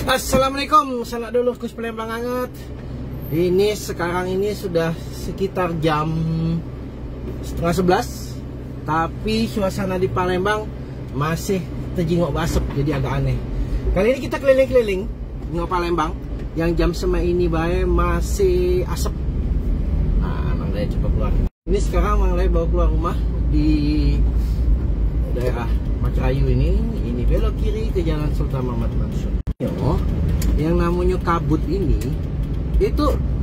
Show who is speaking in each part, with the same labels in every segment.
Speaker 1: Assalamualaikum, sanak dulu Kus Palembang hangat. Ini sekarang ini sudah sekitar jam 10:30, tapi suasana di Palembang masih terjingok basep, jadi agak aneh. Kali ini kita keliling-keliling di Palembang yang jam sema ini bae masih asap. Nah, Mang Daya coba keluar. Ini sekarang Mang Daya bawa keluar rumah di daerah Matrayu ini belok kiri ke Jalan Sultan Muhammad Mansur. Yang namanya kabut ini itu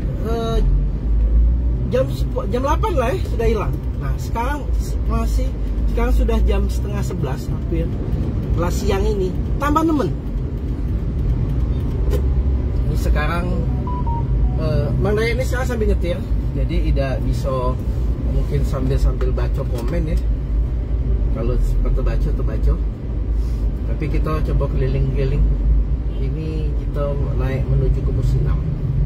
Speaker 1: jam 8 lah sudah hilang. Nah sekarang sudah jam 10:30 hampir kelas siang ini tambah nemen. Ini sekarang Mang Daya ini sekarang sambil nyetir, jadi tidak bisa mungkin sambil baca komen ya. Kalau seperti baca, tapi kita coba keliling-keliling. Ini kita naik menuju ke Musinam.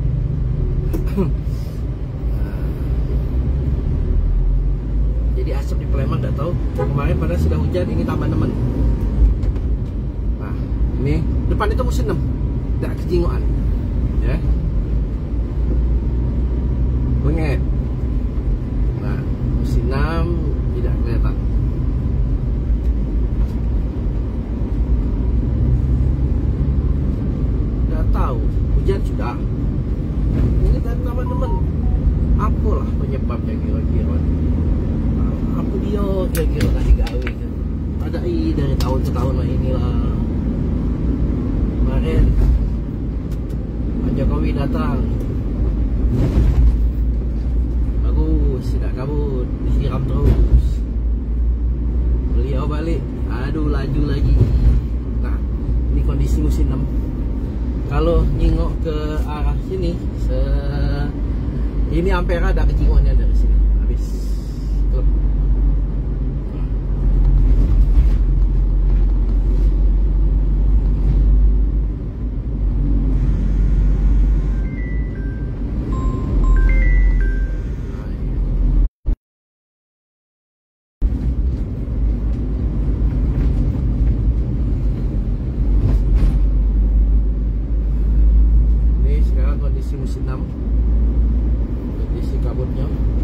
Speaker 1: Jadi asap di Palembang nggak tahu. Kemarin pada sudah hujan, ini tambah nemen. Nah, ini depan itu Musinam, nggak kejingoan, ya. Bengek. Nah, Musinam tidak kelihatan. Tahu hujan sudah. Ini kan teman-teman, apalah penyebabnya kira-kira? Apa dia kira-kira tadi gawe? Ada dari tahun ke tahun inilah. Kemarin Pak Jokowi datang, bagus, tidak kabut, disiram terus. Beliau balik, aduh laju lagi. Nah, ini kondisi musim 6. Kalau nyingok ke arah sini, ini Ampera ada kejingoannya dari sini. Habis klub. Musim 6, kondisi kabutnya.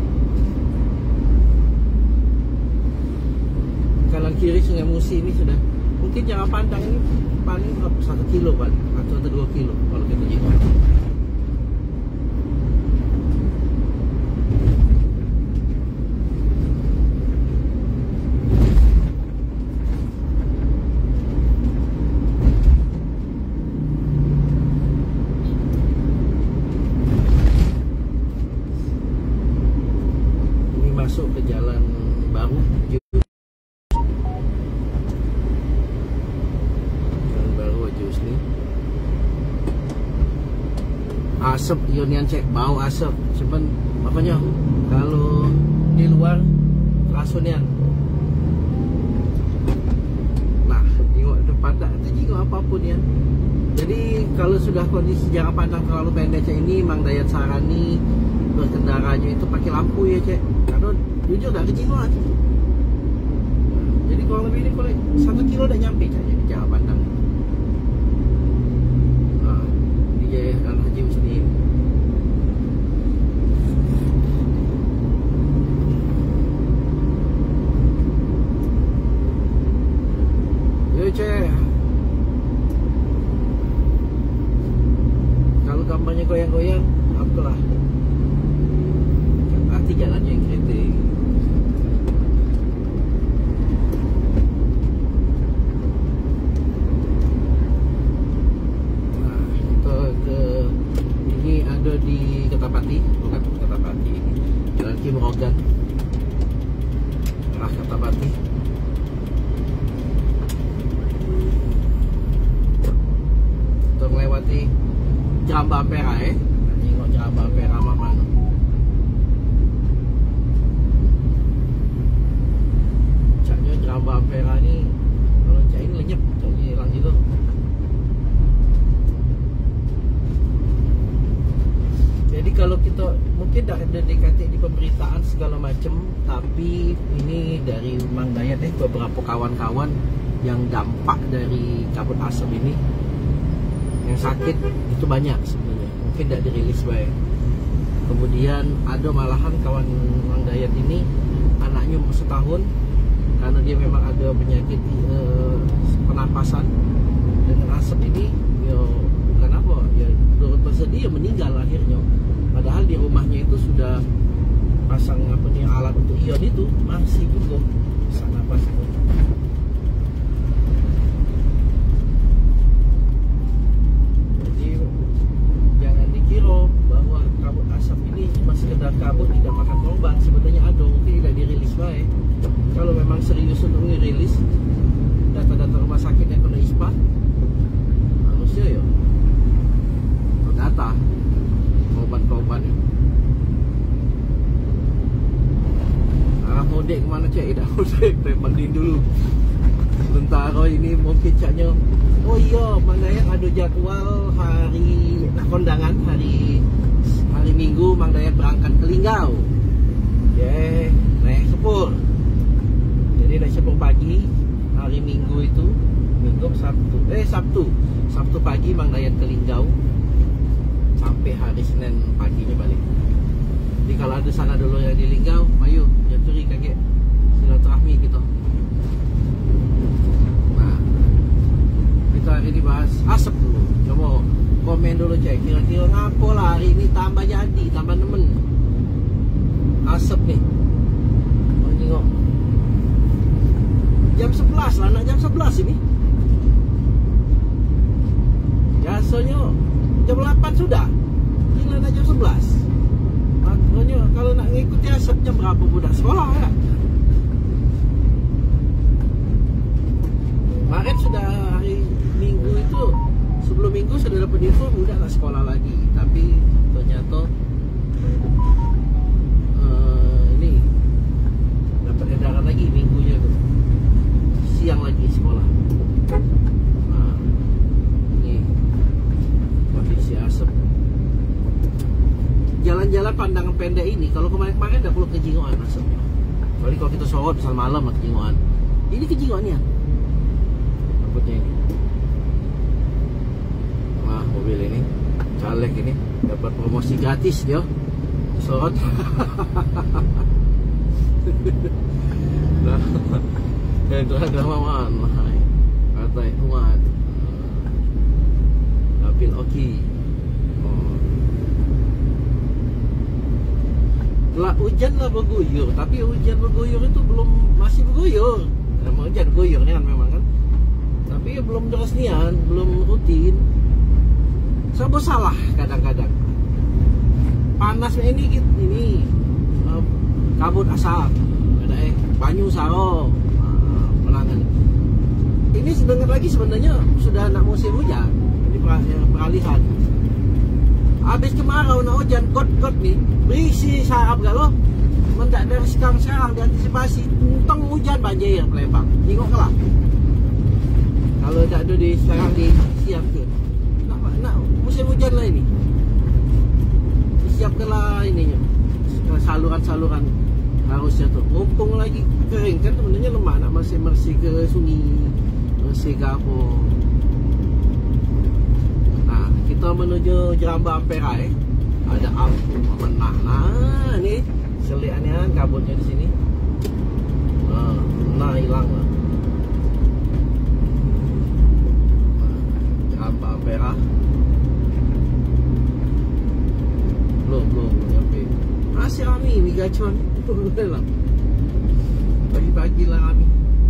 Speaker 1: Kanan kiri Sungai Musi ini sudah mungkin jarak pandang ini paling 1 kilo paling, atau 2 kilo kalau kita jengok. Masuk ke jalan baru, Jus nih. Asap Yonian cek, bau asap. Simpen makanya kalau di luar rasunian. Nah, tengok depan tak terjingok apapun ya. Jadi kalau sudah kondisi jarak pandang terlalu pendek ini, Mang Daya sarani berkendaranya itu pakai lampu ya cek. Karena jujur gak kejingoan. Jadi kurang lebih ini kalau 1 kilo udah nyampe cek di jarak pandang. Nah, ini Jalan Haji Husni. Yo cek. Kalau gambarnya goyang-goyang, apalah. Hati jalannya yang kritik. Nah, kita ke ini ada di Kertapati, bukan Kertapati ini, Jalan Kim Rogan, arah Kertapati. Kita melewati Jeramba Ampera ya. Tengok Jeramba Ampera mana. Jeramba Ampera ini kalau cak ini lenyap, caknya hilang gitu. Jadi kalau kita mungkin dah ada DKT di pemberitaan segala macam, tapi ini dari Mang Daya deh beberapa kawan-kawan yang dampak dari kabut asap ini yang sakit itu banyak sebenarnya, mungkin tidak dirilis baik. Kemudian ada malahan kawan Mang Dayat ini anaknya setahun, karena dia memang ada penyakit pernapasan dengan asap ini, ya bukan apa, ya bersedia meninggal akhirnya. Padahal di rumahnya itu sudah pasang apa nih alat untuk ion itu, masih juga sesak napas itu. Jadi jangan dikira bahwa kabut asap ini cuma sekedar kabut tidak makan korban. Sebenarnya ada, mungkin tidak dirilis baik. Kalau memang serius untuk dirilis data-data rumah sakit yang kena ISPA, harusnya ya data korban-korban ini. Mudik kemana cek? Dah mudik, panding dulu. Sementara ini mungkin caknya, oh iya, Mang Dayat ada jadwal hari kondangan, hari Minggu Mang Dayat berangkat ke Linggau. Naik sepur. Jadi naik sepur pagi hari Minggu itu, Sabtu pagi Mang Dayat ke Linggau sampai hari Senin paginya balik. Jadi kalau ada sana dulu yang di Linggau, ayo jaturi kakek silaturahmi kita. Nah, kita hari ini bahas asap dulu. Coba komen dulu cek, kira-kira ngapo lah hari ini tambah jadi, tambah nemen asap nih. Oh, tengok jam 11 lah, nak jam 11 ini. Biasanya jam 8 sudah, ini nak jam 11. Makanya kalau nak ngikuti asap jam berapa budak sekolah ya? Kemarin sudah hari Minggu itu, sebelum Minggu sudah dapat info budak nak sekolah lagi. Tapi ternyata ini dapat edaran lagi minggunya tuh, siang lagi sekolah. Nah, ini kondisi asap. Jalan-jalan pandangan pendek ini, kalau kemarin-kemarin dah perlu kejingoan asapnya. Kecuali kalau kita sorot misal malam lah kejingoan. Ini kejingoannya. Takutnya ini. Wah, mobil ini caleg ini dapat promosi gratis dia. Sorot. Nah, itu ada maman. Kata Muhammad. Dapil oki. Lah hujan lah berguyur, tapi hujan berguyur itu masih berguyur. Memang hujan berguyur kan memang kan. Tapi belum terus nian, belum rutin. Serba salah kadang-kadang. Panasnya ini kabut asap. Ada banyu saro. Menangan. Ini sebentar lagi sebenarnya sudah nak musim hujan. Jadi peralihan. Habis kemarau nak hujan kot-kot nih, berisi sarap galau. Mendak dari sekarang diantisipasi. Tentang hujan banjir Palembang. Tengok lah. Kalau tak ada di sekarang di siap ke. Nak musim hujan lah ini. Siapkanlah ininya. Saluran-saluran harusnya tuh. Mumpung lagi kering kan sebenarnya lemah nak bersih ke sungai, bersih ke apa. Kita menuju Jeramba Ampera ada ampun menah. Nah, ini seliannya kabutnya di sini. Nah, hilang lah. Jeramba Ampera. Belum nyampe. Masih kami Migacon. Lah. Pagi-pagi lah kami.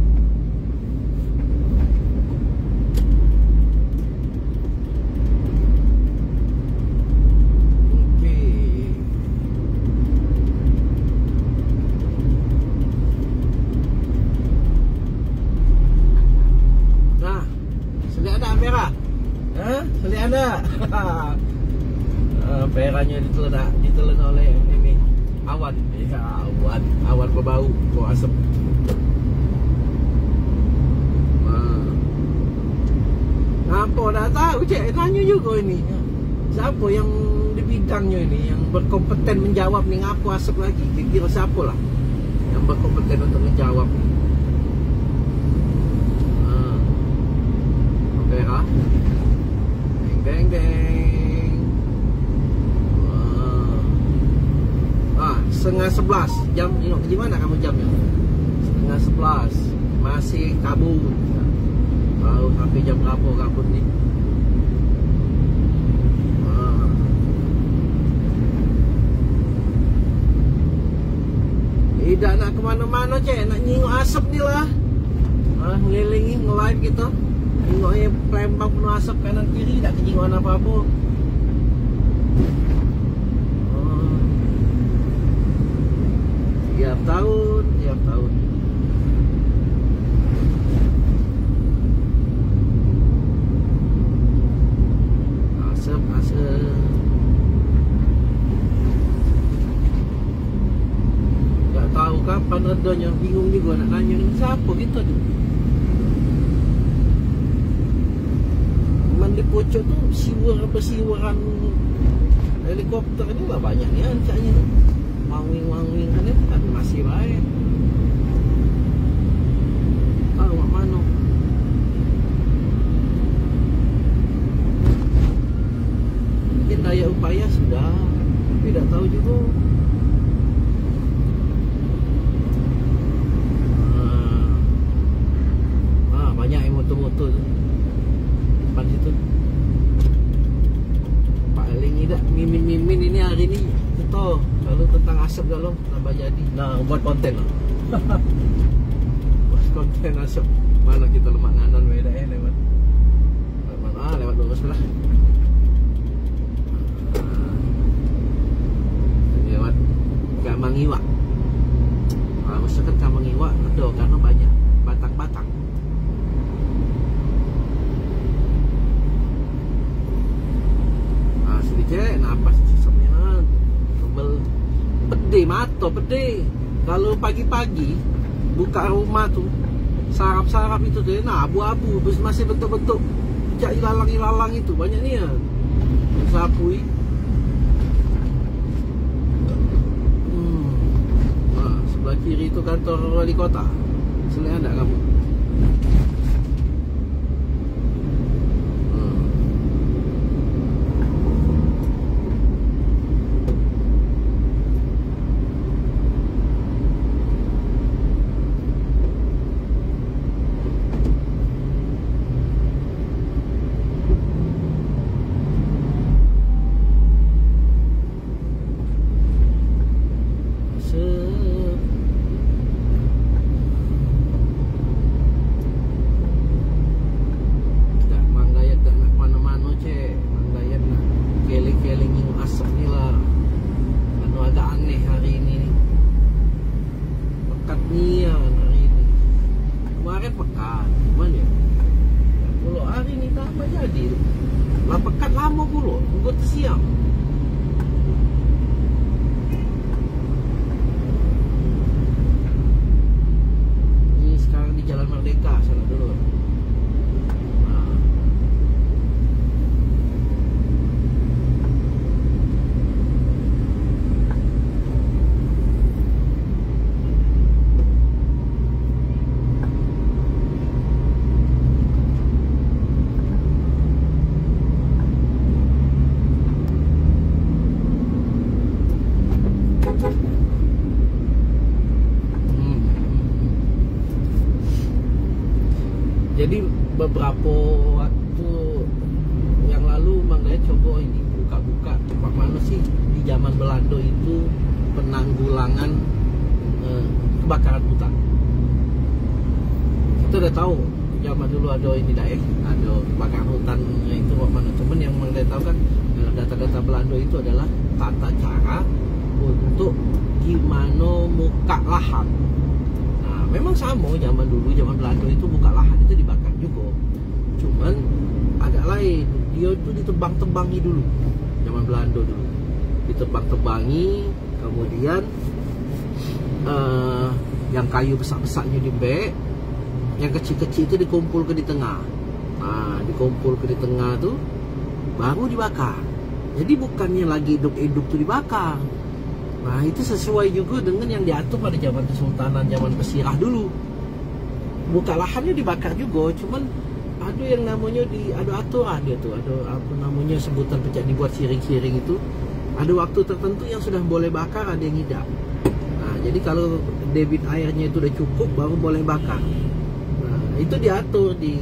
Speaker 1: Peranya ditelan oleh ini awan, ya awan berbau, bau asap. Apa dah tahu cek, tanya juga ini. Siapa yang di bidangnya ini yang berkompeten menjawab nih ngapu asap lagi? Kira siapa lah yang berkompeten untuk menjawab nih? Ampera Beng beng. 10:30 jam. Tengok gimana kamu jamnya? 10:30 masih kabut. Tahu sampai jam berapa kabut ni? Tidak nak ke mana-mana cek, nak nyingok asap ni lah. Ngelilingi, nge-live gitu. Nyingoknya Palembang penuh asap kanan kiri, tak kejingoan apa-apa. Tiap tahun. Asap. Tak tahu kapan redanya, bingung juga nak tanya ni siapa kita tu. Di pocok tu siwaran helikopter ni lah banyak ni ancaknya tu. Wang-wing kan ni tapi masih baik. Tahu mak mana. Mungkin daya upaya sudah, tapi tak tahu juga. Banyak yang motor-motor tu depan situ. Paling tidak mimin ini hari ni betul. Kalau tentang asap kalau tambah jadi. Nah, buat konten lah. Buat konten asap. Mana kita lemak nganan beda lewat. Lewat lurus lah. Lewat Kamangiwak. Masyarakat Kamangiwak ada karena banyak batang-batang. Cek, napas sesamnya tebel pedih mata pedih. Kalau pagi-pagi buka rumah tu sarap-sarap itu tu abu-abu masih bentuk-bentuk cak ilalang itu banyak ni ya. Sapui. Sebelah kiri itu kantor wali kota. Selain ada kamu. Jadi beberapa waktu yang lalu Mang Dayat coba ini buka-buka tempat mana sih di zaman Belanda itu penanggulangan kebakaran hutan. Kita udah tahu zaman dulu ada ini ada kebakaran hutan itu mana. Cuman yang Mang Dayat tahu kan data-data Belanda itu adalah tata cara untuk gimana muka lahan. Memang sama zaman dulu, zaman Belanda itu buka lahan itu dibakar juga. Cuman agak lain. Dia itu ditebang-tebangi dulu. Zaman Belanda dulu. Ditebang-tebangi, kemudian yang kayu besar-besarnya dibek, yang kecil-kecil itu dikumpulkan di tengah. Dikumpulkan di tengah tuh baru dibakar. Jadi bukannya lagi hidup-hidup tuh dibakar. Nah itu sesuai juga dengan yang diatur pada zaman Kesultanan, zaman Pesirah dulu. Buka lahannya dibakar juga, cuman ada yang namanya ada aturan dia tuh, ada apa namanya sebutan pecah dibuat siring-siring itu. Ada waktu tertentu yang sudah boleh bakar, ada yang tidak. Nah, jadi kalau debit airnya itu udah cukup baru boleh bakar. Nah, itu diatur di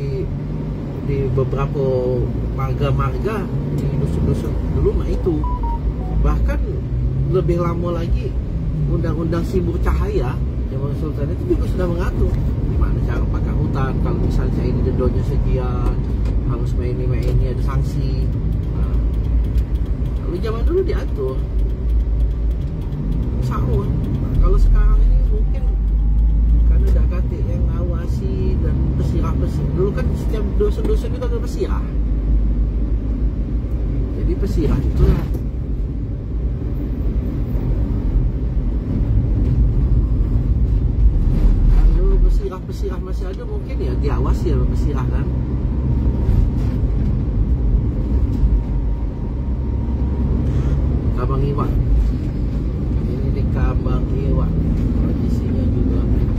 Speaker 1: beberapa marga-marga di dusun-dusun dulu mah itu. Bahkan lebih lama lagi undang-undang Simbur Cahaya Zaman Sultan itu juga sudah mengatur gimana cara bakar hutan. Kalau misalnya ini dendanya sekian, harus main ini ada sanksi. Nah, kalau zaman dulu diatur sama. Nah, kalau sekarang ini mungkin karena ada kate yang ngawasi dan pesirah-pesirah. Dulu kan setiap dusun-dusun itu ada pesirah. Jadi pesirah itu pesirah masih ada mungkin ya diawasi ya pesirah kan. Kabang Iwak ini di Kabang Iwak posisinya juga.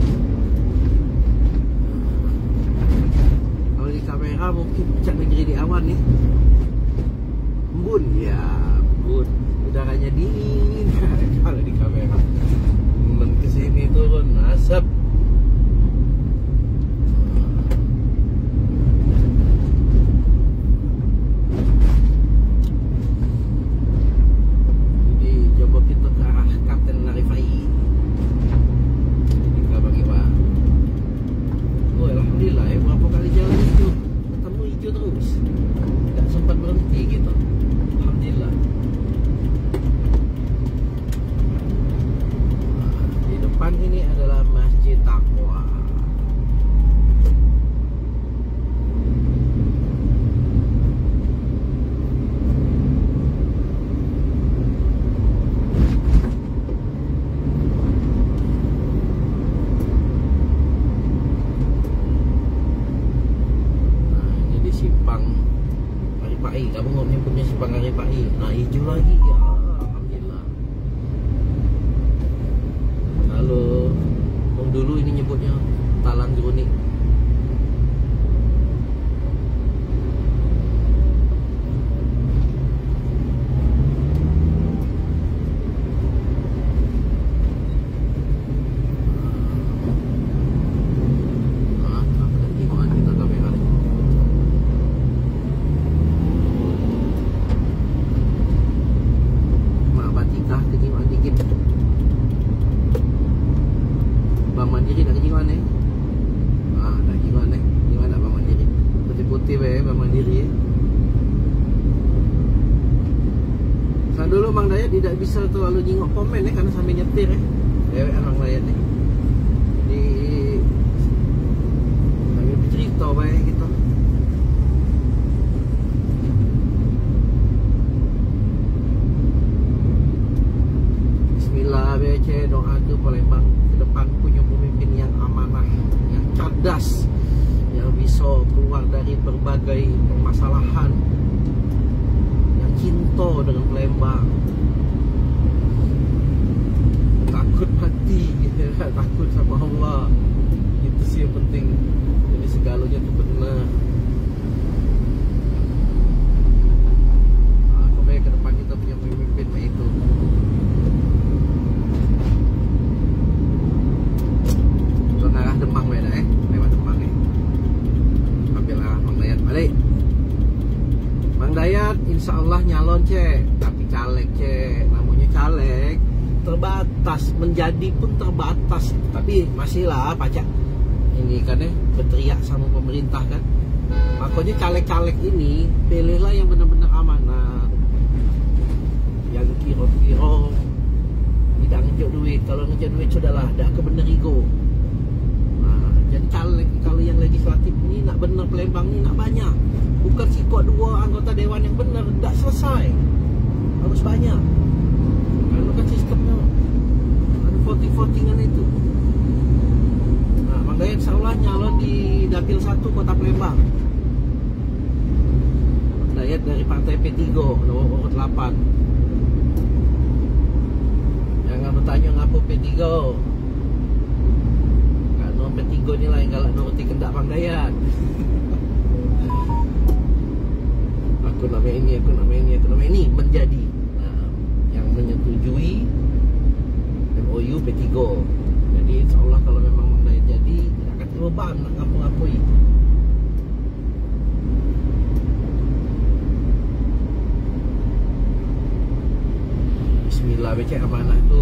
Speaker 1: Kalau di kamera mungkin puncak negeri di awan nih. Embun ya, embun udaranya dingin. Kalau di kamera kesini turun asap. Nah hijau lagi ya, alhamdulillah. Kalau dulu ini nyebutnya Talang Jerunik. Bang Mandiri nak kerja mana? Nak kerja mana? Di mana Bang Mandiri? Putih-putih Bang Mandiri. Saya dulu Bang Dayat tidak bisa terlalu jengok komen karena sambil nyetir Bang Dayat ni. Di sambil bercerita gitu. Bismillah BC, doa tu Palembang ke depan punya pemimpin yang amanah, yang cerdas, yang bisa keluar dari berbagai permasalahan, yang cinta dengan Palembang, takut mati, takut sama Allah. Itu sih yang penting. Jadi segalanya itu benar. Kemudian ke depan kita punya pemimpin itu. Arah Demang beda lewat Demang ambil arah Bang Dayat balik. Bang Dayat insya Allah nyalon tapi caleg namanya caleg terbatas, menjadi pun terbatas, tapi masih lah pacak ini kan berteriak sama pemerintah kan. Makanya caleg-caleg ini pilihlah yang benar-benar amanah, yang kira-kira tidak ngejok duit. Kalau ngejok duit sudahlah, dah kebenar ego. Jadi caleg kalau yang legislatif ini nak benar Palembang ni nak banyak. Bukan sikot 2 anggota dewan yang benar, tak selesai. Harus banyak. Kalau kan sistemnya ada voting-votingan itu. Nah, Bang Dayat insyaAllah nyalon di Dapil 1 Kota Palembang. Bang Dayat dari Partai P3 nomor urut 8. Jangan bertanya ngapa P3. P3 ni lah yang galak nuruti kendak Bang Dayat. nak main ini menjadi yang menyetujui MOU P3. Jadi insyaAllah kalau memang Mang Dayat jadi, tidak akan beban nak ngapa-ngapui. Bismillah, becek amanah tu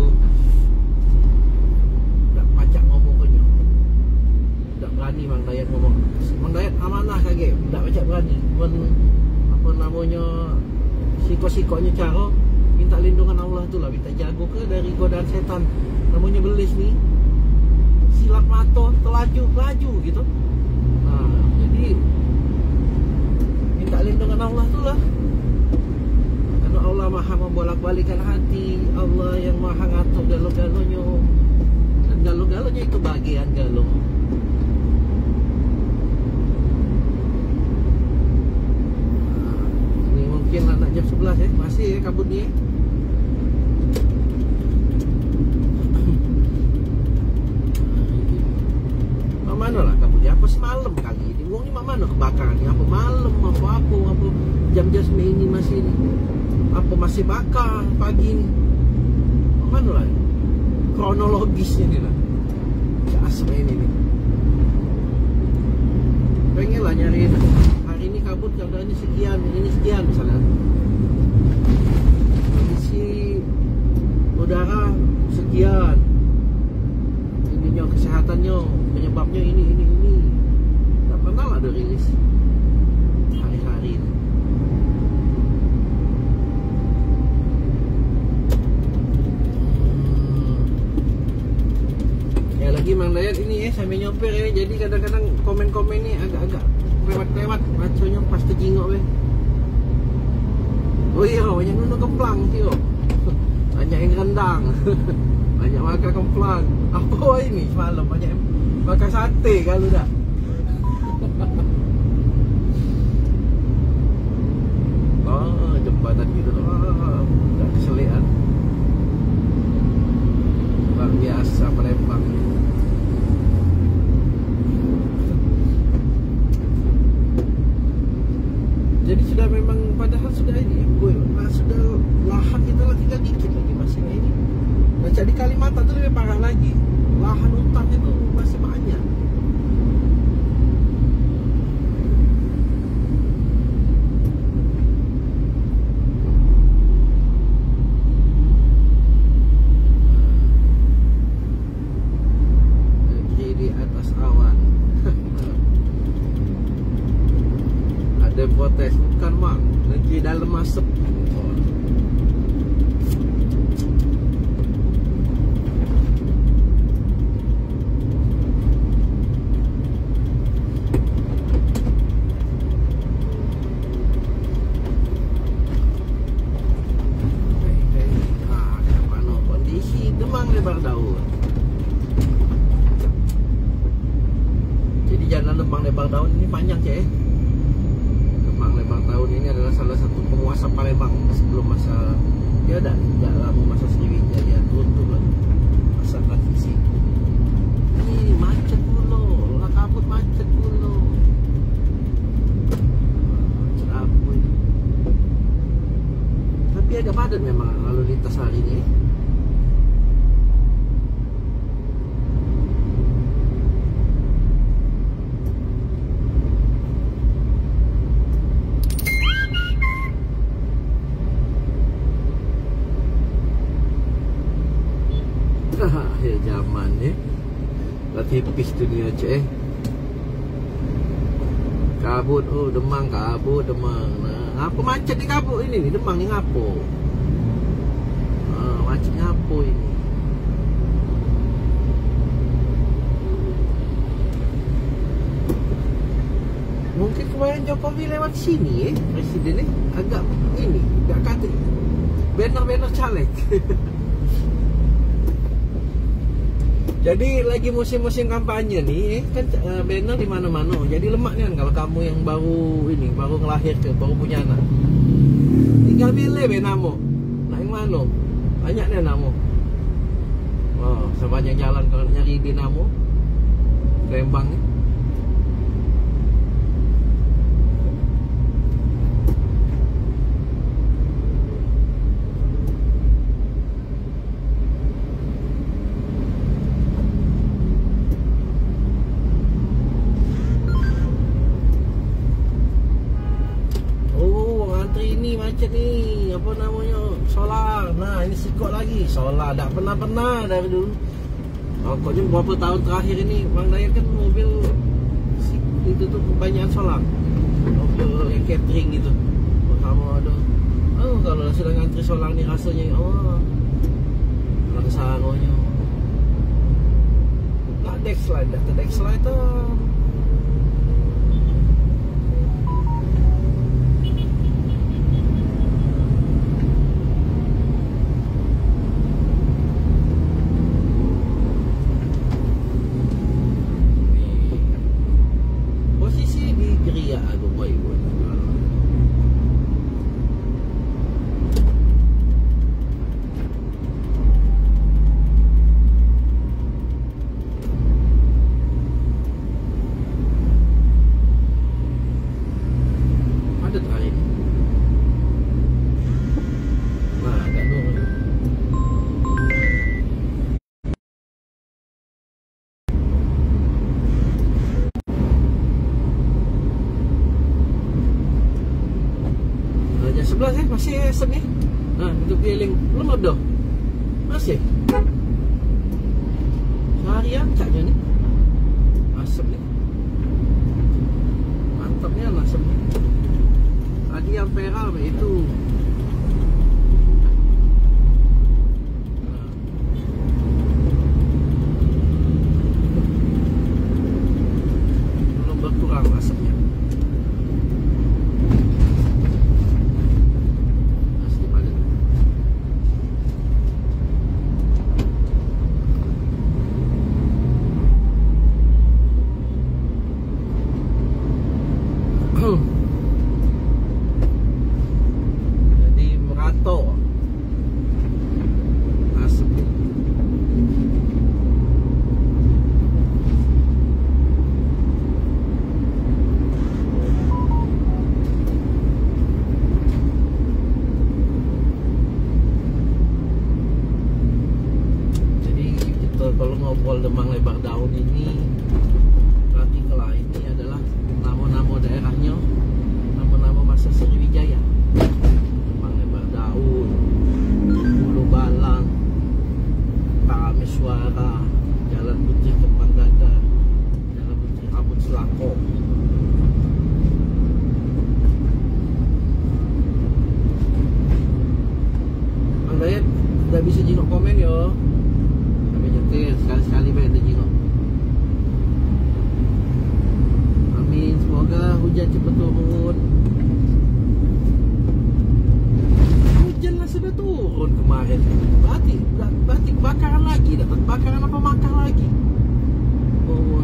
Speaker 1: tak pacak ngomong ke nyo. Tak berani Mang Dayat ngomong. Mang Dayat amanah kaget, tak pacak berani. Apa namanya, siko-sikonya cara minta lindungan Allah tu lah, minta jago ke dari godaan setan. Namanya belis ni, silap mata, terlaju gitu. Jadi minta lindungan Allah tu lah. Karena Allah maha membolak-balikan hati, Allah yang maha ngatur galo-galonya. Dan galo-galonya itu bagian galo. Ini mungkin anak jam 11 masih kabut ni mana lah kabutnya, apa semalam kali ini uang ni mana kebakaran ni, apa malam, apa jam-jam ini masih ni, apa masih bakar pagi ni, mana lah kronologisnya ni lah asal ini ni. Pengen lah nyari hari ini kabut keadaannya sekian, ini sekian misalnya, kondisi udara sekian, ininya kesehatannya, penyebabnya ini. Tak pernah lah ada rilis hari-hari ini. Ya lagi Mang Dayat ini sambil nyopir jadi kadang-kadang komen-komen ni agak-agak lewat-lewat, bacanya pas terjingok Oh iya, banyak nunu kemplang tio. Banyak yang rendang. Banyak makan kemplang. Apa ini semalam banyak makan sate kalau dah. Jembatan gitu tak keselian. Luar biasa Palembang. Jadi sudah memang padahal sudah ini sudah lahan kita lah tinggal dikit lagi masih ini. Dan jadi Kalimantan tu lebih parah lagi. Lahan hutan itu masih banyak. Negeri di atas awan. Ada protes, bukan Mang, negeri dalam asap. Lebar daun. Jadi jalan Lembang Lebar Daun ini panjang Lembang Lebar Daun ini adalah salah satu penguasa Palembang sebelum masa dia dah lama masa Sriwijaya turun lah masa transisi. Ini macet pula, lah kabut macet pula. Macet apa ini? Tapi agak padat memang lalu lintas hari ini. Akhir zaman ni dah tipis dunia kabut, Demang kabut, Demang. Apa macet ni kabut ini ni Demang ni ngapo? Macet ngapo ini? Mungkin kemarin Jokowi lewat sini presiden ni agak ini, tak kata banner-banner caleg. Jadi lagi musim-musim kampanye nih kan banner di mana-mana. Jadi lemak kan kalau kamu yang baru ngelahir baru punya anak. Tinggal pilih benamu. Nak yang mana? Banyak nih namu. Sepanjang jalan kalau nyari benamu Palembang ni. macet nih, apa namanya, solar. Nah ini sikok lagi, solar. Tak pernah dari dulu. Pokoknya beberapa tahun terakhir ini Bang Dayat kan mobil itu tuh kebanyakan solar. Mobil yang catering gitu. Pertama ada. Oh kalau sudah ngantri solar nih rasanya, oh langsangonya. Nah Dexline, dah Dexline tuh. Masih asap nih. Nah, itu keliling belum ada. Masih. Seharian caknya nih. Asap nih. Mantapnya asapnya. Tadi yang peral itu. Belum berkurang asapnya. Jadi merato asapnya. Jadi kita kalau ngobrol Demang Lebar Daun ini berarti kalau ini adalah nama-nama daerahnya, nama-nama masa Sriwijaya. Demang Lebar Daun, Ulu Balang, Parameswara, Jalan Putri Kembang Dadar, Jalan Putri Rambut Selako. Bang Dayat udah bisa jengok komen yo. Sampai nyetir sekali-sekali baik dia jengok. Semoga hujan cepat turun. Hujan lah sudah turun kemarin. Berarti kebakaran lagi. Dapat kebakaran apa makan lagi? Oh,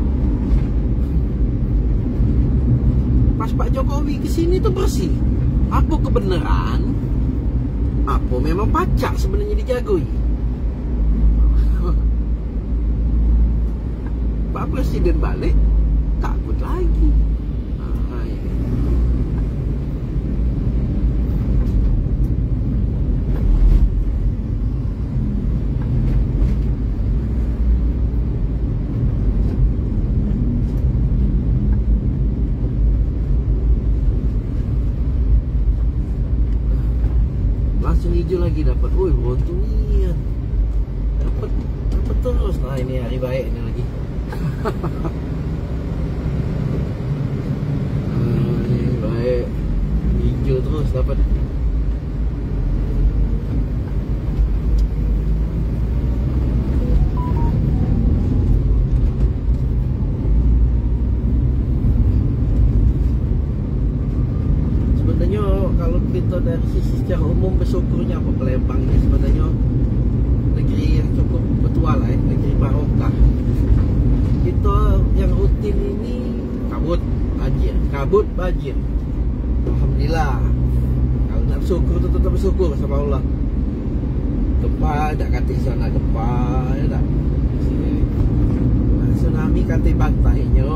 Speaker 1: pas Pak Jokowi kesini tuh bersih. Apa kebenaran? Apa memang pacak sebenarnya dijagoi? Pak Presiden balik takut lagi. Langsung hijau lagi dapat. Woi, beruntungan. Dapat terus. Nah, ini hari baik ini lagi. Hijau terus dapat. Sebenarnya kalau kita dari sisi secara umum bersyukurnya apa Palembang ini sebenarnya negeri yang cukup bertuah lah, negeri barokah. Kita yang rutin ini kabut banjir. Alhamdulillah. Kalau nak bersyukur tu tetap bersyukur sama Allah. Gempa tak kata sana gempa ya tak. Tsunami kata pantainya.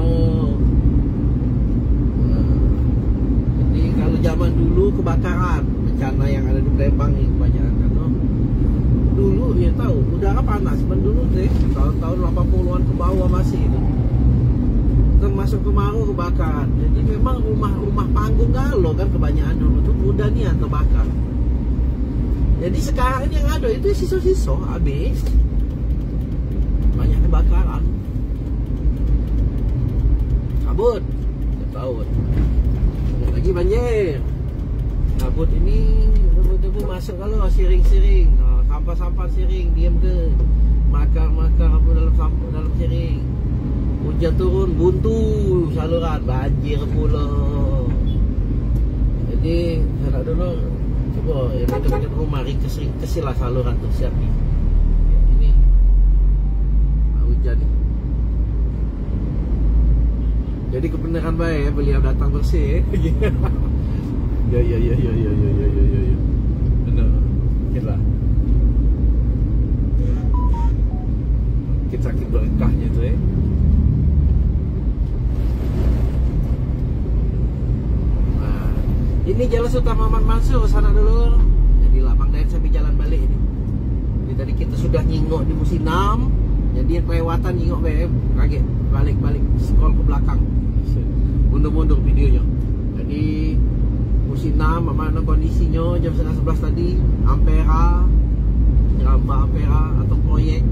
Speaker 1: Jadi kalau zaman dulu kebakaran, bencana yang ada di Palembang ni kebanyakan dulu ya tahu udara panas. Dulu deh tahun-tahun 80-an ke bawah masih itu. masuk kemarau kebakaran. Jadi memang rumah-rumah panggung galau kan kebanyakan dulu tuh mudah nih terbakar. Jadi sekarang yang ada itu sisa-sisa habis. Banyak kebakaran. Kabut. Laut. Lagi banjir. Kabut ini debu-debu masuk kalau siring-siring. Sampah-sampah siring diam ke. Makar-makar apa dalam siring. Hujan turun buntu saluran banjir pula. Jadi nak dulu coba yang dekat-dekat rumah ringkes lah saluran tu siap ni. Ini hujan ni. Jadi kebenaran baik beliau datang bersih. Ya. Benar. Okeylah. Kita sakit berkahnya tu Ini Jalan Sultan Muhammad Mansur sana dulu. Jadi lapang Dayan sampai jalan balik ini. Jadi tadi kita sudah nyingok di Musinam. Jadi yang kelewatan nyingok kaget balik-balik scroll ke belakang. Mundur-mundur videonya. Jadi Musinam mana kondisinya jam 11 tadi, Ampera, Jeramba Ampera atau proyek.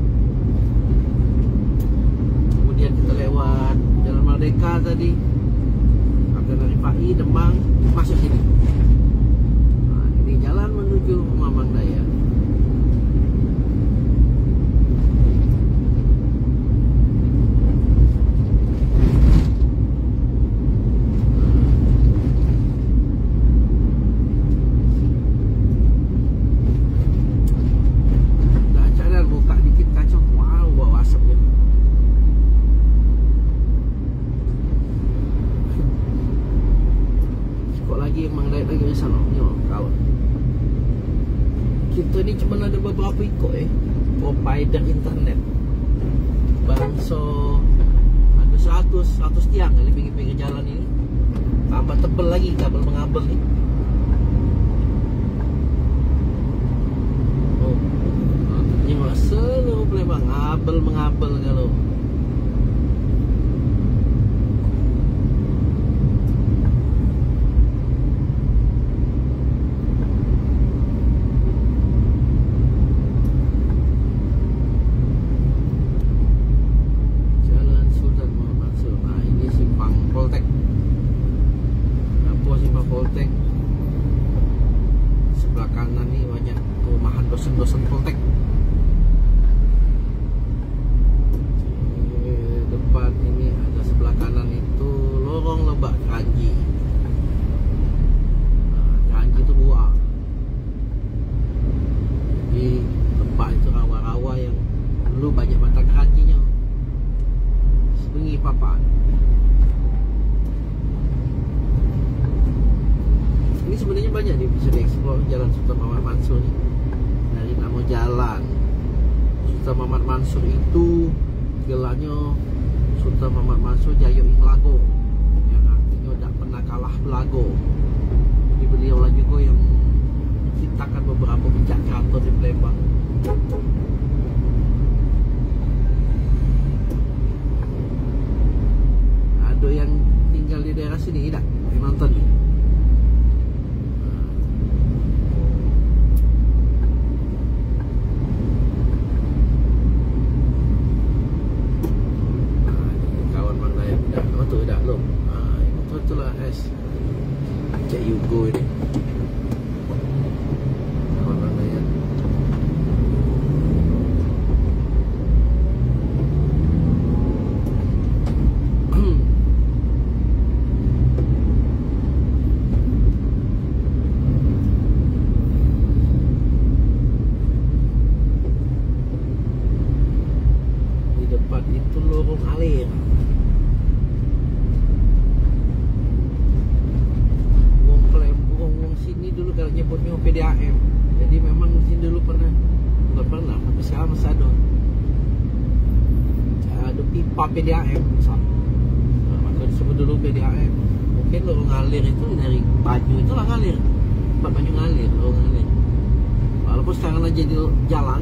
Speaker 1: Kemudian kita lewat Jalan Merdeka tadi, Abdul Rifai, Demang, masuk sini. Nah, ini jalan menuju rumah Mang Daya. Kita ni cuma ada beberapa ikut provider internet. Bangsa ada 100 tiang kali pinggir-pinggir jalan ini. Tambah tebal lagi kabel mengabel ni. Oh. Ini masa lu boleh mengabel kalau. Sebelah kanan ni banyak perumahan dosen-dosen Poltek. Depan ini ada sebelah kanan itu lorong Lebak Keranji. Keranji itu buah. Jadi tempat itu rawa-rawa yang dulu banyak batang keranjinya. Sebengi papan. Ini sebenarnya banyak nih bisa dieksplor Jalan Sultan Muhammad Mansur ni. Dari nama jalan Sultan Muhammad Mansur itu gelarnya Sultan Muhammad Mansur Jaya ing Lago, yang artinya tak pernah kalah belago. Jadi beliau lah juga yang menciptakan beberapa pencak keraton di Palembang. Ada yang tinggal di daerah sini tak? Yang nonton ni. Itulah Cik Yugo ini. Orang lain. Di depan itu lorong alir. Sini dulu kalau nyebutnya PDAM. Jadi memang sini dulu bukan pernah, tapi sekarang masih ada pipa PDAM misal. Maka disebut dulu PDAM. Mungkin lorong ngalir itu dari Banyu itulah ngalir. Tempat Banyu ngalir, lorong ngalir. Walaupun sekarang aja jadi jalan,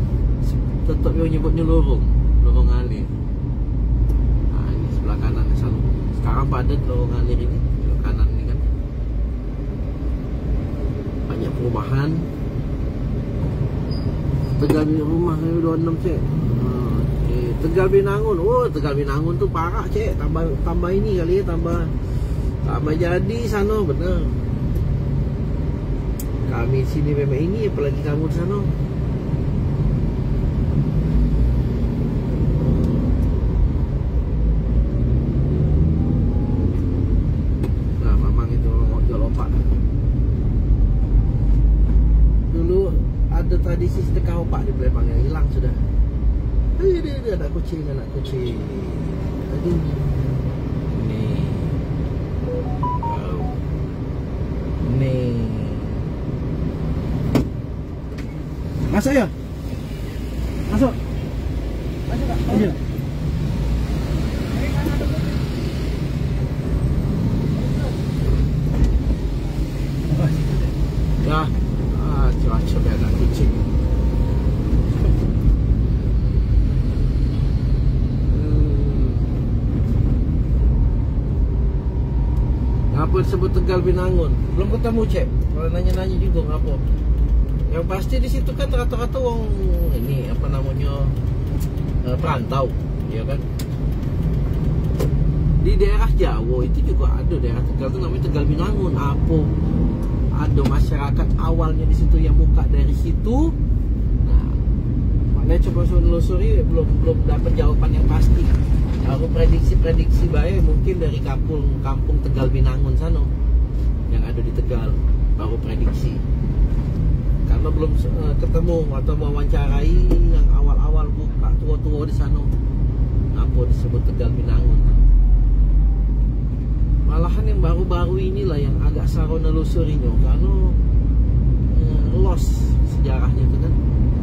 Speaker 1: tetap dia nyebutnya lorong ngalir. Nah, ini sebelah kanan sana. Sekarang padat kalau ngalir ini belok kanan ini kan. Banyak perumahan. Tegal rumah 26 cek. Tegal Binangun. Oh, Tegal Binangun tuh parah cek. Tambah ini kali ya, tambah jadi sana bener. Kami sini memang ini, apalagi kamu di sana. Nah, memang itu orang ojol opak. Dulu ada tradisi sedekah opak di Palembang yang hilang sudah. Ada anak kucing. Aduh. Nih. Wow. Nih. Masuk ya? Masuk. Masuk tak? Masuk. Ya. Coba anak kucing. Ngapa disebut Tegal Binangun? Belum ketemu cek. Kalau nanya-nanya juga ngapa. Yang pasti di situ kan rata-rata wong ini apa namanya perantau, ya kan? Di daerah Jawa itu juga ada daerah Tegal itu namanya Tegal Binangun. Apa? Ada masyarakat awalnya di situ yang muka dari situ. Nah, mana coba nelusuri belum dapat jawaban yang pasti. Aku prediksi baik mungkin dari kampung Tegal Binangun sana yang ada di Tegal, baru prediksi. Karena belum ketemu atau mewawancarai yang awal-awal buka tua-tua di sana. Apa disebut Tegal Binangun? Malahan yang baru-baru inilah yang agak saro nelusurinya karena lost sejarahnya itu kan.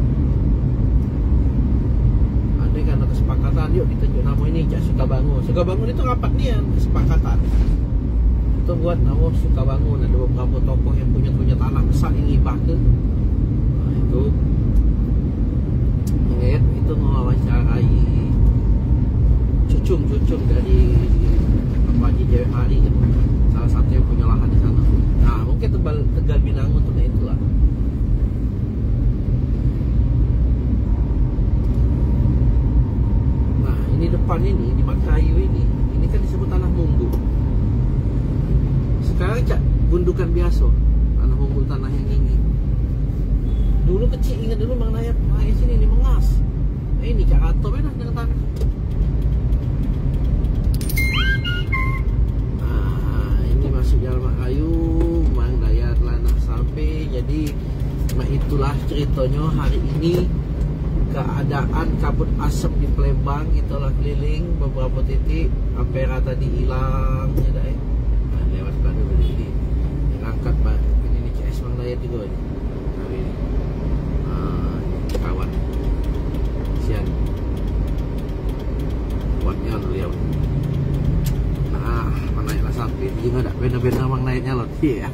Speaker 1: Ada kan kesepakatan, yuk kita tunjuk nama ini Cak Sukabangun. Sukabangun itu rapat nian kesepakatan. Itu buat nama Sukabangun. Ada beberapa tokoh yang punya tanah besar yang ngibah ke. Nah, itu ingat itu mewawancarai cucung dari Haji Jaya Hari gitu. Salah satu yang punya lahan di sana. Nah, mungkin Tegal Binangun tuh itulah. Nah, ini depan ini di Makayu ini kan disebut tanah Munggu. Sekarang cak gundukan biasa. Tanah Munggu, tanah yang ini. Dulu kecil, ingat dulu Bang Nayat sini ini mengas. Nah, ini cak Rato benar dengan tanah. Masuk Jalan Makayu, Mang Dayat Lanah sampai. Jadi itulah ceritanya hari ini. Keadaan kabut asap di Palembang itulah keliling beberapa titik. Ampera tadi hilang ya dah. Nah, lewat pada ini yang angkat Pak. Ini CS Mang Dayat juga ini. Hari ini. Kawan. Sian. Kuatnya beliau. Naiklah sampai juga tak benar-benar Mang naiknya loh. Iya.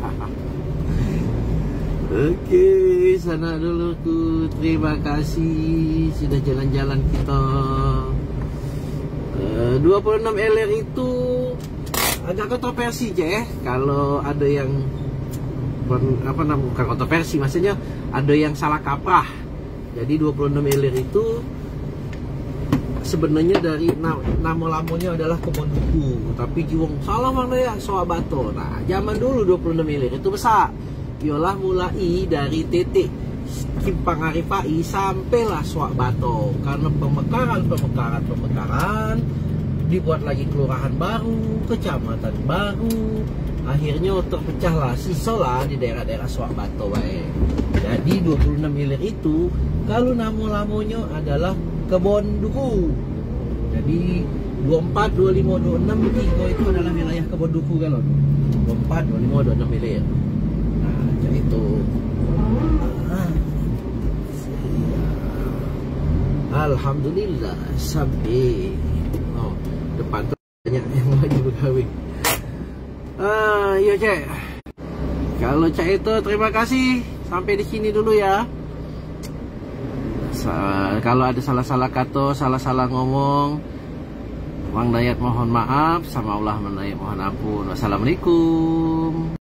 Speaker 1: Oke, sana dulu ku. Terima kasih sudah jalan-jalan kita. 26 LR itu agak kontroversi kalau ada yang bukan kontroversi, maksudnya ada yang salah kaprah. Jadi 26 LR itu sebenarnya dari nama lamanya adalah Kebon Duku, tapi jiwang salah mana ya Soabato. Nah, zaman dulu 26 miliar itu besar. Yolah mulai dari titik Kimpang Arifai sampailah Soabato. Karena pemekaran dibuat lagi kelurahan baru, kecamatan baru. Akhirnya terpecahlah sisolah di daerah-daerah Soabato baik. Jadi 26 miliar itu kalau nama lamanya adalah Kebon Duku. Jadi 24, 25, 26, 3 itu adalah wilayah Kebon Duku kan loh. 24, 25, 26 miliar. Nah, jadi itu. Alhamdulillah sampai depan tuh banyak yang lagi berkawin. Iya Cek. Kalau Cek itu terima kasih. Sampai di sini dulu ya. Kalau ada salah-salah kata, salah-salah ngomong, Mang Dayat mohon maaf, sama Allah Mang Dayat mohon ampun. Wassalamualaikum.